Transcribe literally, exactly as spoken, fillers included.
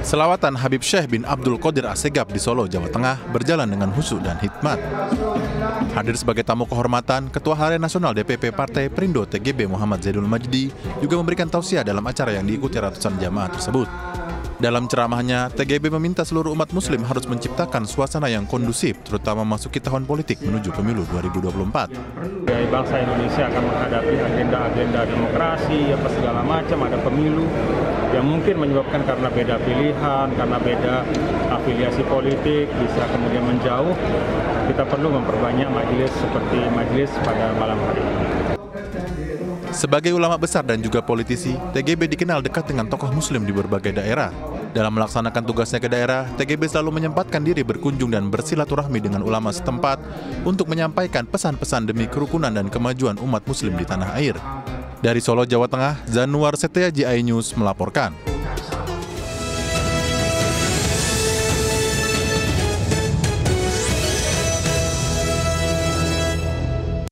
Selawatan Habib Syekh bin Abdul Qadir Assegaf di Solo, Jawa Tengah berjalan dengan khusyuk dan hikmat. Hadir sebagai tamu kehormatan, Ketua Harian Nasional D P P Partai Perindo T G B Muhammad Zainul Majdi juga memberikan tausiah dalam acara yang diikuti ratusan jamaah tersebut. Dalam ceramahnya, T G B meminta seluruh umat muslim harus menciptakan suasana yang kondusif, terutama memasuki tahun politik menuju pemilu dua ribu dua puluh empat. Bangsa Indonesia akan menghadapi agenda-agenda demokrasi, apa segala macam, ada pemilu yang mungkin menyebabkan karena beda pilihan, karena beda afiliasi politik, bisa kemudian menjauh. Kita perlu memperbanyak majelis seperti majelis pada malam hari ini. Sebagai ulama besar dan juga politisi, T G B dikenal dekat dengan tokoh muslim di berbagai daerah. Dalam melaksanakan tugasnya ke daerah, T G B selalu menyempatkan diri berkunjung dan bersilaturahmi dengan ulama setempat untuk menyampaikan pesan-pesan demi kerukunan dan kemajuan umat muslim di tanah air. Dari Solo, Jawa Tengah, Zanuar Setiaji, iNews melaporkan.